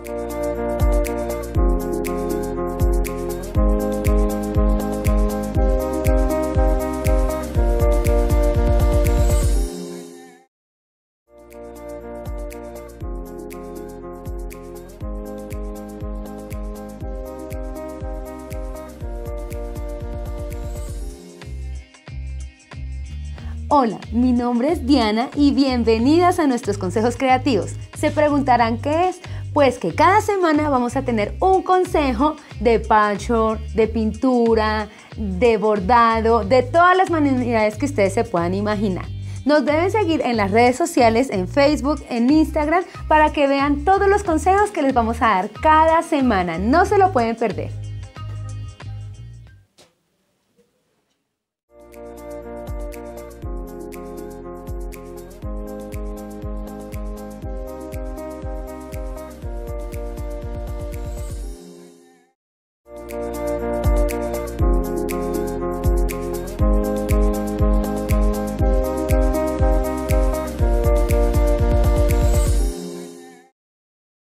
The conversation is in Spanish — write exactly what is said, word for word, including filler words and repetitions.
Hola, mi nombre es Diana y bienvenidas a nuestros consejos creativos. Se preguntarán ¿qué es? Pues que cada semana vamos a tener un consejo de patchwork, de pintura, de bordado, de todas las manualidades que ustedes se puedan imaginar. Nos deben seguir en las redes sociales, en Facebook, en Instagram, para que vean todos los consejos que les vamos a dar cada semana. No se lo pueden perder. Bye.